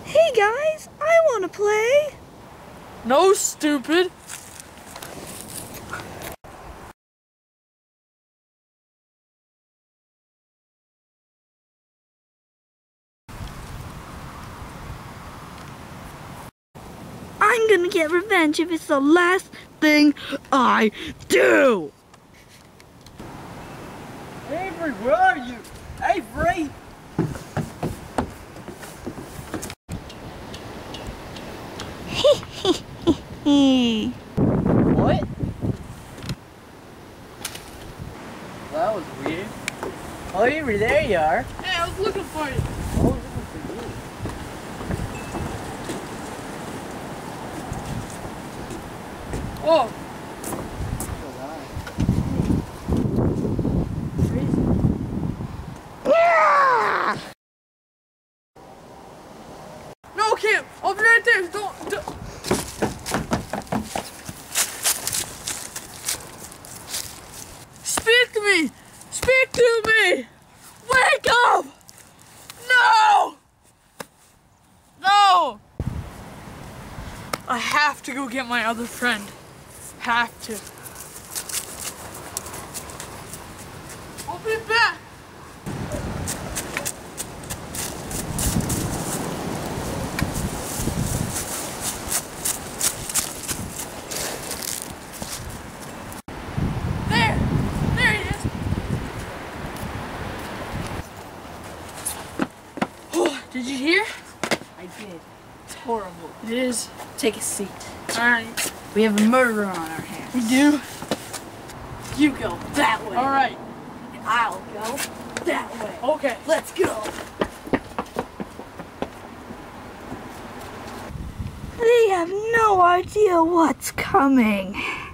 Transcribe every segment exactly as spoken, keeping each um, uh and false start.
Hey guys, I want to play. No, stupid. I'm gonna get revenge if it's the last thing I do. Avery, where are you? Avery! What? That was weird. Oh, Avery, there you are. Hey, I was looking for you. I was looking for you. Whoa. No, Cam, I'll be right there. Don't, don't. Speak to me. Speak to me. Wake up. No. No. I have to go get my other friend. Have to. I'll be back. There! There he is! Oh, did you hear? I did. It's horrible. It is. Take a seat. Alright. We have a murder on our hands. We do? You go that way. Alright. And I'll go that way. Okay. Let's go. They have no idea what's coming.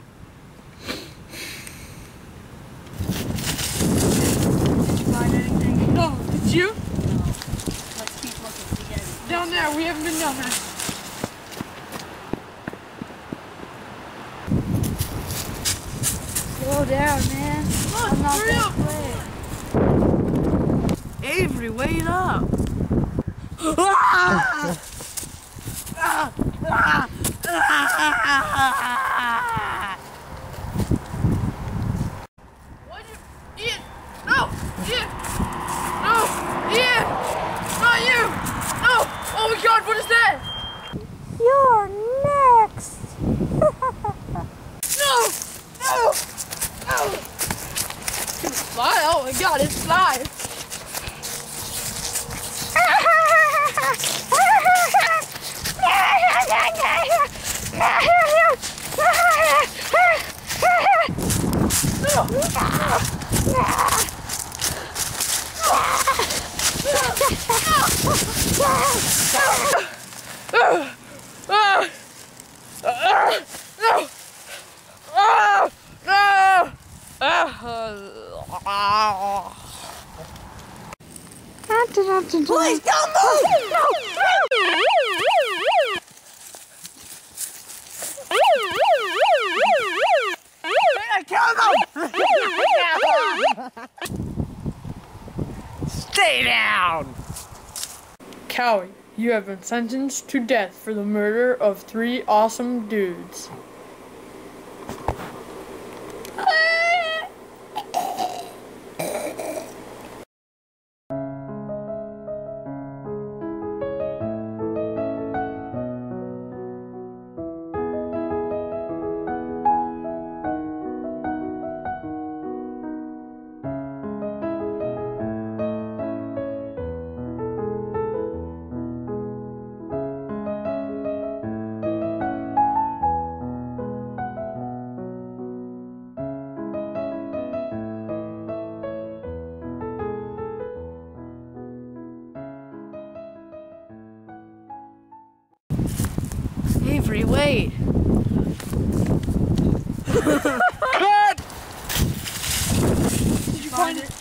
Did you find anything? No, did you? No. Let's keep looking together. Down there. We haven't been down there. Slow down, man. Come on, I'm not hurry that up. quick. Avery, wait up. What you? Ian! No! Ian! No! Ian! Not you! No! Oh my god, what is that? You're next. No! No! No! Can it fly? Oh my god, it's flying! Please don't move! Stay down! Cowie, you have been sentenced to death for the murder of three awesome dudes. Avery, wait. Cut! Did you find it?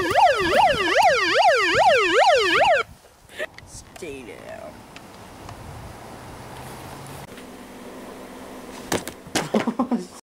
Stay down. Oh,